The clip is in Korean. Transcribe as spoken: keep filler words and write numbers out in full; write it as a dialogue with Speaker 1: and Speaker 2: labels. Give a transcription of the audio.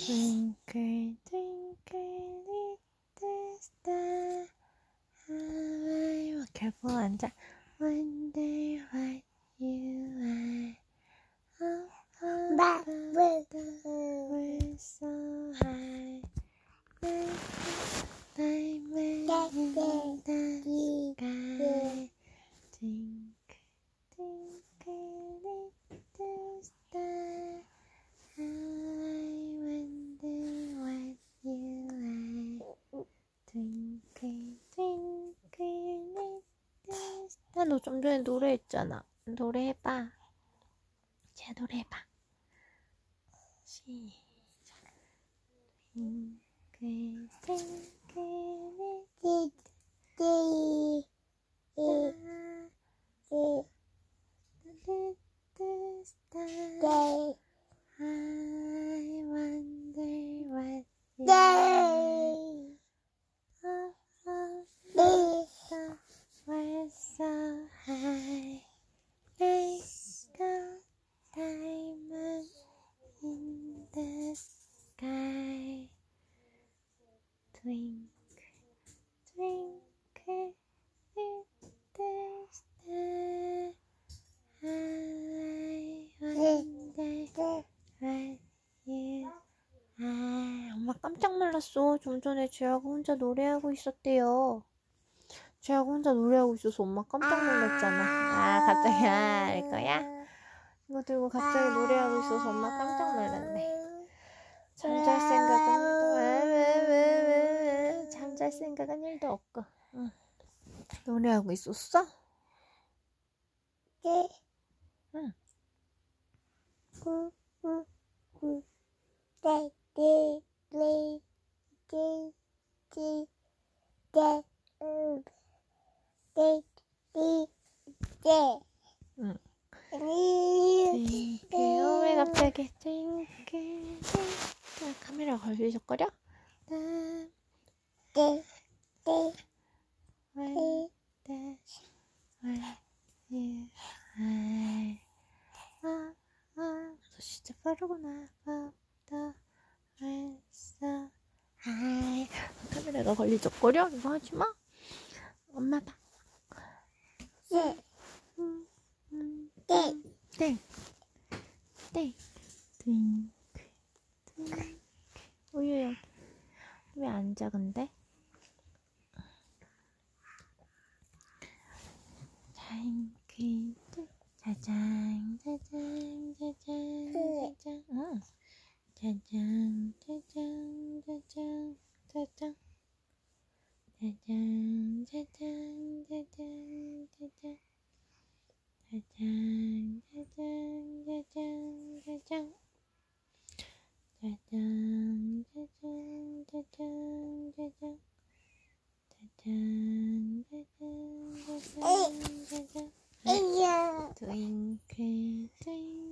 Speaker 1: Twinkle, twinkle, little star, how I 결국 앉아. Wonder what you are. Up above the world so high. Diamond in the sky. Twinkle, twinkle, little star. I wonder what you are. Twinkle, twinkle, little star. 너 좀 전에 노래했잖아. 노래해봐. 자, 노래해봐. 시작. Twinkle, twinkle, little star. I wonder what you are. Up above the world so high. Let's go, diamond in the sky. Twinkle, twinkle, little star. I wonder what you are. 엄마 깜짝 놀랐어. 좀 전에 쟤하고 혼자 노래하고 있었대요. 쟤하고 혼자 노래하고 있어서 엄마 깜짝 놀랐잖아. 아, 갑자기 아, 알 거야? 이거 들고 갑자기 노래하고 있어서 엄마 깜짝 놀랐네. 잠잘 생각은 잠잘 생각은 일도 없고. 응. 노래하고 있었어? 네. 응. 응. 팅클, 왜 갑자기 팅클. 카메라 걸리적거려? 네. 네. 네. 왜? 네. 왜? 예. 아, 아, 너 진짜 빠르구나. 더 했어. 아이, 카메라가 걸리적거려? 이거 하지 마. 엄마 봐. 네. 음, 음, 땡. 땡. 땡. 땡. 땡. 우유 여기. 왜 안 작은데? 땡. 짜잔, 짜잔, 짜잔, 짜잔. 응. 짜잔, 짜잔, 짜잔, 짜잔. 짜잔, 짜잔, 짜잔, 짜잔. 짜잔, 짜잔, 짜잔, 짜잔. 짜잔, 짜잔, 짜잔, 짜잔. 짜잔, 짜잔, 짜잔, 짜잔. Twinkle, twinkle.